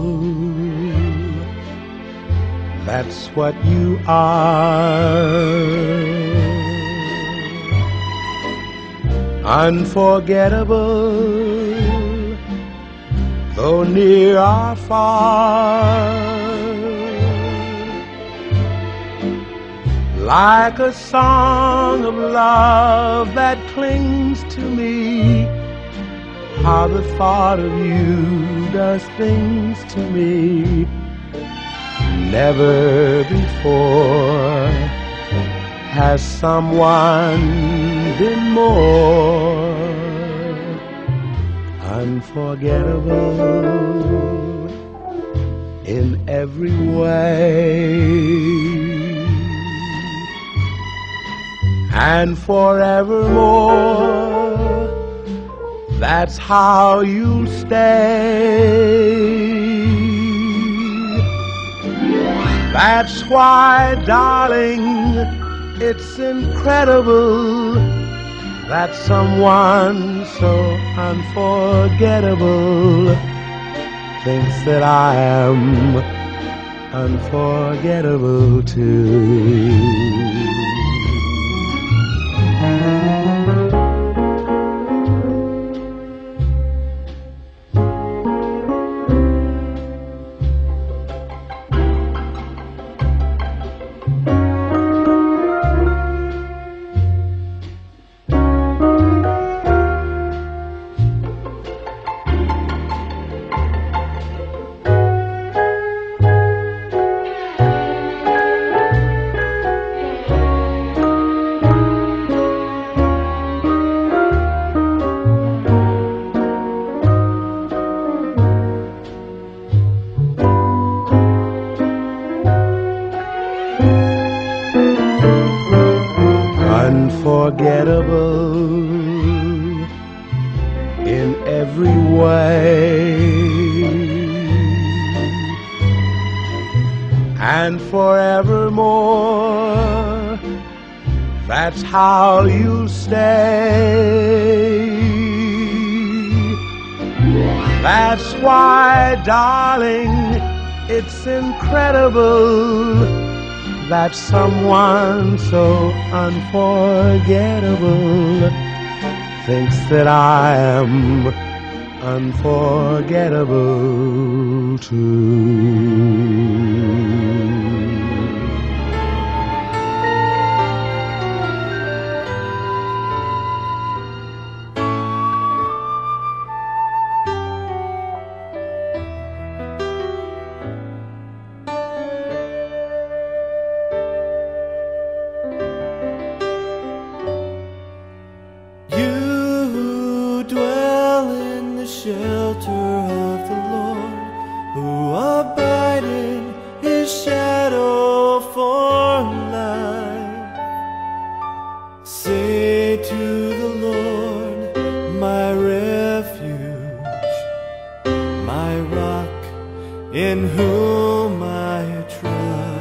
That's what you are. Unforgettable, though near or far. Like a song of love that clings to me, how the thought of you does things to me. Never before has someone been more unforgettable in every way. And forevermore, that's how you'll stay. That's why, darling, it's incredible that someone so unforgettable thinks that I am unforgettable too. Unforgettable in every way, and forevermore, that's how you'll stay. That's why, darling, it's incredible that someone so unforgettable thinks that I am unforgettable too. Shelter of the Lord, who abide in His shadow for life. Say to the Lord, my refuge, my rock, in whom I trust.